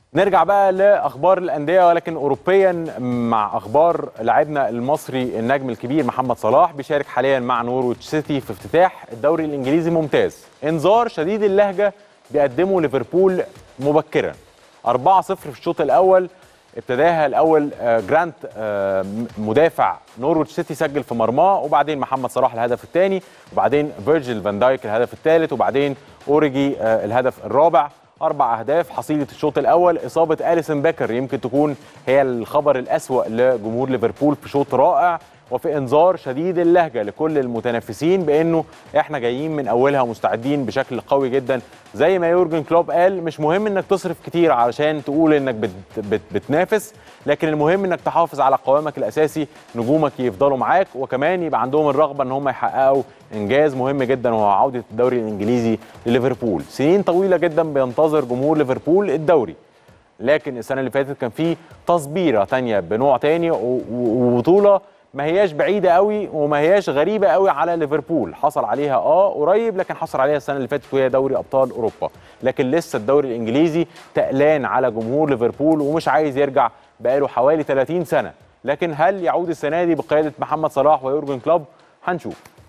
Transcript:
نرجع بقى لاخبار الانديه ولكن اوروبيا مع اخبار لاعبنا المصري النجم الكبير محمد صلاح. بيشارك حاليا مع نورويتش سيتي في افتتاح الدوري الانجليزي ممتاز. انذار شديد اللهجه بيقدمه ليفربول مبكرا 4-0 في الشوط الاول. ابتداها الاول جرانت مدافع نورويتش سيتي سجل في مرماه، وبعدين محمد صلاح الهدف الثاني، وبعدين فيرجيل فان دايك الهدف الثالث، وبعدين اوريجي الهدف الرابع. 4 أهداف حصيلة الشوط الأول. إصابة أليسون بيكر يمكن تكون هي الخبر الأسوأ لجمهور ليفربول في شوط رائع، وفي إنذار شديد اللهجة لكل المتنافسين بأنه إحنا جايين من أولها مستعدين بشكل قوي جدا. زي ما يورجن كلوب قال، مش مهم إنك تصرف كتير علشان تقول إنك بتنافس، لكن المهم إنك تحافظ على قوامك الأساسي، نجومك يفضلوا معاك، وكمان يبقى عندهم الرغبة إن هم يحققوا إنجاز مهم جدا وهو عودة الدوري الإنجليزي لليفربول. سنين طويلة جدا بينتظر جمهور ليفربول الدوري، لكن السنة اللي فاتت كان في تصبيرة تانية بنوع تاني وبطولة ما هياش بعيدة قوي وما هياش غريبة قوي على ليفربول. حصل عليها قريب، لكن حصل عليها السنة اللي فاتت وهي دوري أبطال أوروبا. لكن لسه الدوري الإنجليزي تقلان على جمهور ليفربول ومش عايز يرجع بقاله حوالي 30 سنة. لكن هل يعود السنة دي بقيادة محمد صلاح ويورجن كلوب؟ هنشوف.